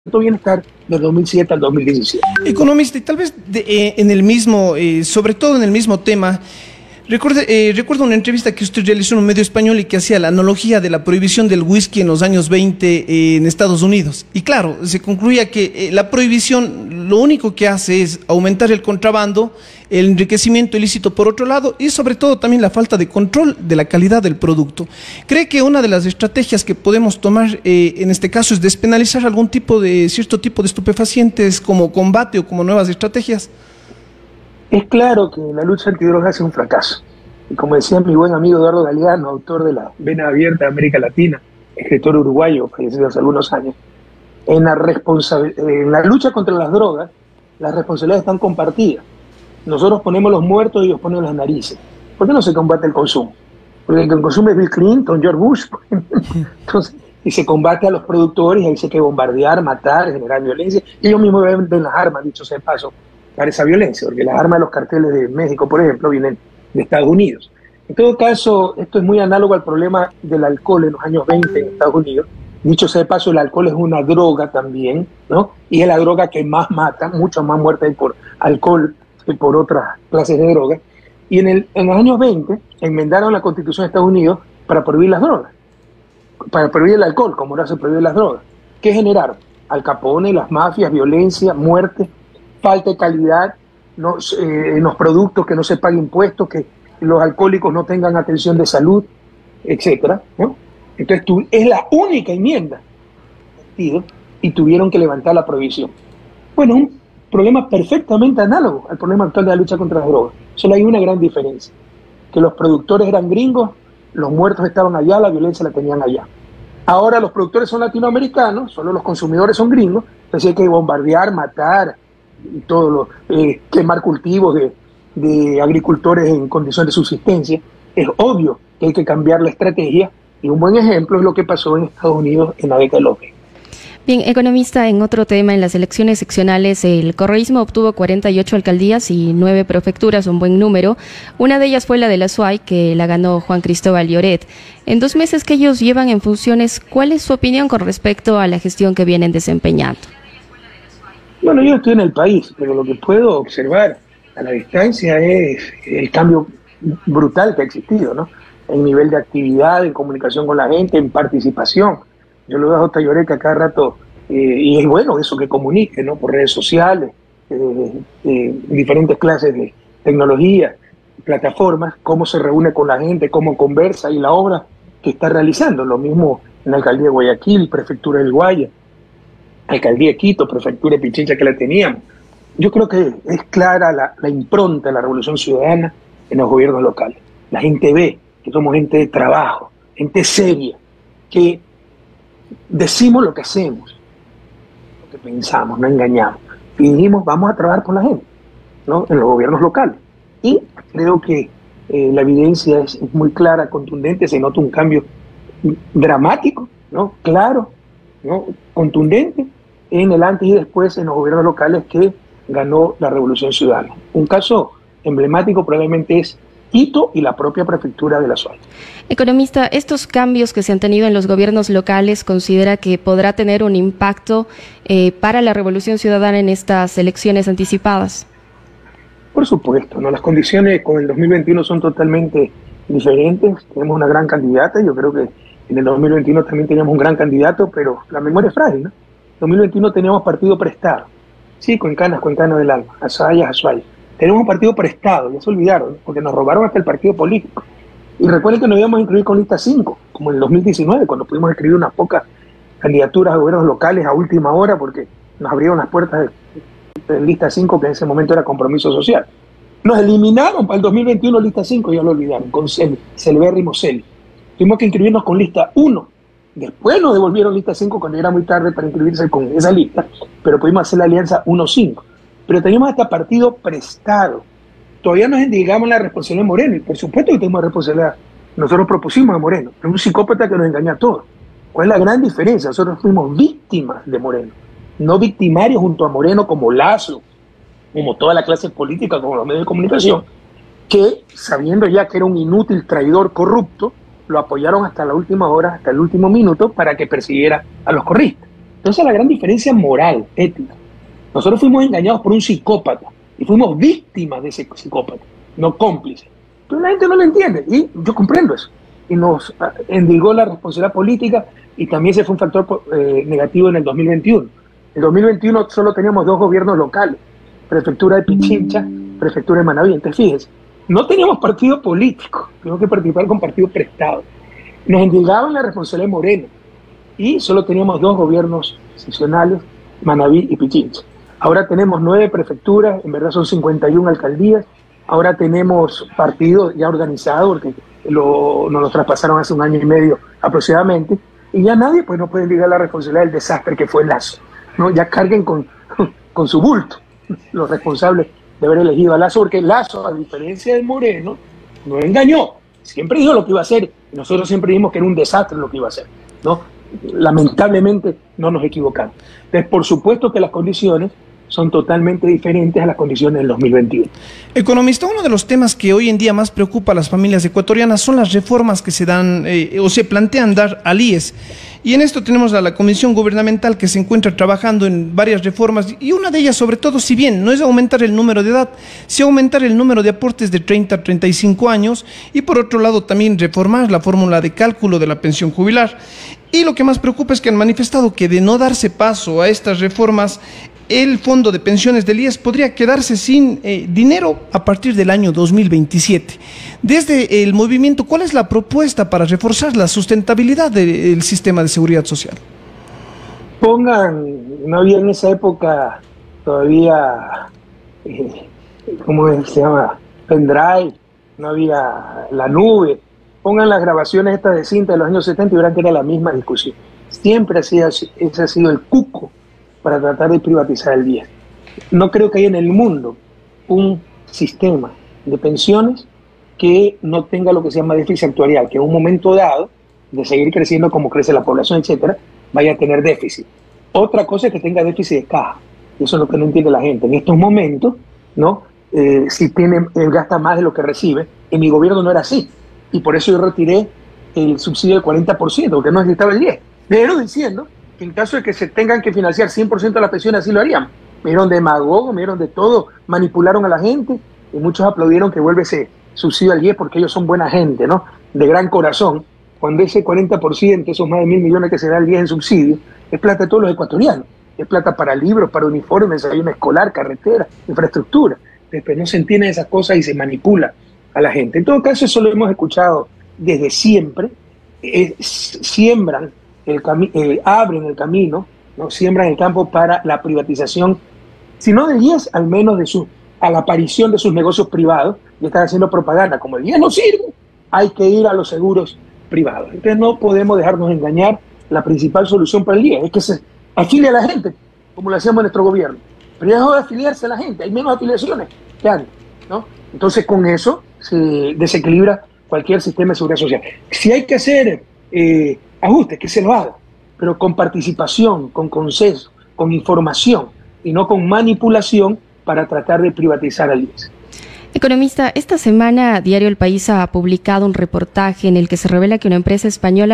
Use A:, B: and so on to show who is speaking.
A: Bienestar del 2007 al 2017.
B: Economista, y tal vez en el mismo, sobre todo en el mismo tema, recuerdo una entrevista que usted realizó en un medio español y que hacía la analogía de la prohibición del whisky en los años 20 en Estados Unidos. Y claro, se concluía que la prohibición lo único que hace es aumentar el contrabando, el enriquecimiento ilícito por otro lado y sobre todo también la falta de control de la calidad del producto. ¿Cree que una de las estrategias que podemos tomar en este caso es despenalizar cierto tipo de estupefacientes como combate o como nuevas estrategias?
A: Es claro que la lucha antidrogas es un fracaso. Y como decía mi buen amigo Eduardo Galeano, autor de La Vena Abierta de América Latina, escritor uruguayo fallecido hace algunos años, en la lucha contra las drogas, las responsabilidades están compartidas. Nosotros ponemos los muertos y ellos ponen las narices. ¿Por qué no se combate el consumo? Porque el que consume es Bill Clinton, George Bush. Entonces, y se combate a los productores, y ahí se hay que bombardear, matar, generar violencia. Y ellos mismos venden las armas, dicho sea de paso, para esa violencia, porque las armas de los carteles de México, por ejemplo, vienen de Estados Unidos. En todo caso, esto es muy análogo al problema del alcohol en los años 20 en Estados Unidos. Dicho sea de paso, el alcohol es una droga también, ¿no? Y es la droga que más mata, mucho más muerte hay por alcohol que por otras clases de drogas. Y en los años 20 enmendaron la Constitución de Estados Unidos para prohibir las drogas, para prohibir el alcohol, como ahora se prohíbe las drogas. ¿Qué generaron? Al Capone, las mafias, violencia, muerte, falta de calidad, en los productos, que no se paguen impuestos, que los alcohólicos no tengan atención de salud, etcétera, ¿no? Entonces es la única enmienda y tuvieron que levantar la prohibición. Bueno, un problema perfectamente análogo al problema actual de la lucha contra las drogas. Solo hay una gran diferencia, que los productores eran gringos, los muertos estaban allá, la violencia la tenían allá. Ahora los productores son latinoamericanos, solo los consumidores son gringos, entonces hay que bombardear, matar, y todo quemar cultivos de agricultores en condiciones de subsistencia. Es obvio que hay que cambiar la estrategia, y un buen ejemplo es lo que pasó en Estados Unidos en la década de López.
C: Bien, economista, en otro tema, en las elecciones seccionales, el correísmo obtuvo 48 alcaldías y 9 prefecturas, un buen número. Una de ellas fue la de la SUAY, que la ganó Juan Cristóbal Lloret. En 2 meses que ellos llevan en funciones, ¿cuál es su opinión con respecto a la gestión que vienen desempeñando?
A: Bueno, yo estoy en el país, pero lo que puedo observar a la distancia es el cambio brutal que ha existido, ¿no? En nivel de actividad, en comunicación con la gente, en participación. Yo lo veo a J. Lloret que a cada rato, y es bueno eso que comunique, ¿no? Por redes sociales, diferentes clases de tecnología, plataformas, cómo se reúne con la gente, cómo conversa y la obra que está realizando. Lo mismo en la alcaldía de Guayaquil, prefectura del Guaya, alcaldía de Quito, prefectura de Pichincha que la teníamos. Yo creo que es clara la impronta de la Revolución Ciudadana en los gobiernos locales. La gente ve que somos gente de trabajo, gente seria, que decimos lo que hacemos, lo que pensamos, no engañamos. Y dijimos, vamos a trabajar por la gente, ¿no? En los gobiernos locales. Y creo que la evidencia es muy clara, contundente, se nota un cambio dramático, ¿no? Claro, ¿no? Contundente en el antes y después en los gobiernos locales que ganó la Revolución Ciudadana. Un caso emblemático probablemente es Quito y la propia prefectura de la SUAY.
C: Economista, estos cambios que se han tenido en los gobiernos locales, ¿considera que podrá tener un impacto para la Revolución Ciudadana en estas elecciones anticipadas?
A: Por supuesto, ¿no? Las condiciones con el 2021 son totalmente diferentes. Tenemos una gran candidata, yo creo que en el 2021 también teníamos un gran candidato, pero la memoria es frágil, ¿no? En 2021 teníamos partido prestado. Sí, Cuencanas del alma, Azayas, Azuay. Tenemos un partido prestado, ya se olvidaron, porque nos robaron hasta el partido político. Y recuerden que nos íbamos a inscribir con lista 5, como en el 2019, cuando pudimos escribir unas pocas candidaturas a gobiernos locales a última hora, porque nos abrieron las puertas de lista 5, que en ese momento era Compromiso Social. Nos eliminaron para el 2021 lista 5, ya lo olvidaron, con Celebérrimo Celi. Tuvimos que inscribirnos con lista 1. Después nos devolvieron lista 5 cuando era muy tarde para inscribirse con esa lista, pero pudimos hacer la alianza 1-5. Pero teníamos hasta partido prestado. Todavía nos endilgamos la responsabilidad de Moreno, y por supuesto que tenemos responsabilidad. Nosotros propusimos a Moreno, pero un psicópata que nos engañó a todos. ¿Cuál es la gran diferencia? Nosotros fuimos víctimas de Moreno, no victimarios junto a Moreno como Lazo, como toda la clase política, como los medios de comunicación, que sabiendo ya que era un inútil traidor corrupto, lo apoyaron hasta la última hora, hasta el último minuto, para que persiguiera a los corristas. Entonces la gran diferencia moral, ética. Nosotros fuimos engañados por un psicópata y fuimos víctimas de ese psicópata, no cómplices. Pero la gente no lo entiende y yo comprendo eso. Y nos endilgó la responsabilidad política y también se fue un factor negativo en el 2021. En el 2021 solo teníamos 2 gobiernos locales, prefectura de Pichincha, prefectura de Manabí. Entonces fíjense, no teníamos partido político, tuvimos que participar con partidos prestados. Nos endilgaban la responsabilidad de Moreno y solo teníamos 2 gobiernos seccionales, Manabí y Pichincha. Ahora tenemos 9 prefecturas, en verdad son 51 alcaldías. Ahora tenemos partidos ya organizados, porque nos lo traspasaron hace 1 año y medio aproximadamente, y ya nadie pues no puede ligar la responsabilidad del desastre que fue Lasso, ¿no? Ya carguen con su bulto los responsables de haber elegido a Lasso, porque Lasso, a diferencia de Moreno, no engañó, siempre dijo lo que iba a hacer, y nosotros siempre dijimos que era un desastre lo que iba a hacer, ¿no? Lamentablemente no nos equivocamos. Entonces, por supuesto que las condiciones son totalmente diferentes a las condiciones del 2021.
B: Economista, uno de los temas que hoy en día más preocupa a las familias ecuatorianas son las reformas que se dan o se plantean dar al IES. Y en esto tenemos a la Comisión Gubernamental que se encuentra trabajando en varias reformas y una de ellas, sobre todo, si bien no es aumentar el número de edad, sí aumentar el número de aportes de 30 a 35 años y por otro lado también reformar la fórmula de cálculo de la pensión jubilar. Y lo que más preocupa es que han manifestado que de no darse paso a estas reformas, el fondo de pensiones del IES podría quedarse sin dinero a partir del año 2027. Desde el movimiento, ¿cuál es la propuesta para reforzar la sustentabilidad del sistema de seguridad social?
A: No había en esa época todavía, ¿cómo se llama? Pendrive, no había la nube. Pongan las grabaciones estas de cinta de los años 70 y verán que era la misma discusión. Siempre ese ha sido el cuco para tratar de privatizar el IES. No creo que haya en el mundo un sistema de pensiones que no tenga lo que se llama déficit actuarial, que en un momento dado, de seguir creciendo como crece la población, etcétera, vaya a tener déficit. Otra cosa es que tenga déficit de caja. Eso es lo que no entiende la gente. En estos momentos, ¿no? Si gasta más de lo que recibe, en mi gobierno no era así. Y por eso yo retiré el subsidio del 40%, porque no necesitaba el 10%. Pero diciendo que en caso de que se tengan que financiar 100% de la pensión, así lo harían. Me dieron demagogos, me dieron de todo, manipularon a la gente, y muchos aplaudieron que vuelve ese subsidio al 10% porque ellos son buena gente, ¿no? De gran corazón. Cuando ese 40%, esos más de 1.000 millones que se da al 10% en subsidio, es plata de todos los ecuatorianos. Es plata para libros, para uniformes, desayuno escolar, carretera, infraestructura. Pero no se entienden esas cosas y se manipula a la gente. En todo caso, eso lo hemos escuchado desde siempre. Abren el camino, ¿no? Siembran el campo para la privatización, si no del IES, al menos a la aparición de sus negocios privados, y están haciendo propaganda. Como el IES no sirve, hay que ir a los seguros privados. Entonces no podemos dejarnos engañar. La principal solución para el IES es que se afilie a la gente, como lo hacíamos en nuestro gobierno. Pero ya dejó de afiliarse a la gente, hay menos afiliaciones que antes, ¿no? Entonces con eso se desequilibra cualquier sistema de seguridad social. Si hay que hacer ajustes, que se lo haga, pero con participación, con consenso, con información y no con manipulación para tratar de privatizar al IES.
C: Economista, esta semana Diario El País ha publicado un reportaje en el que se revela que una empresa española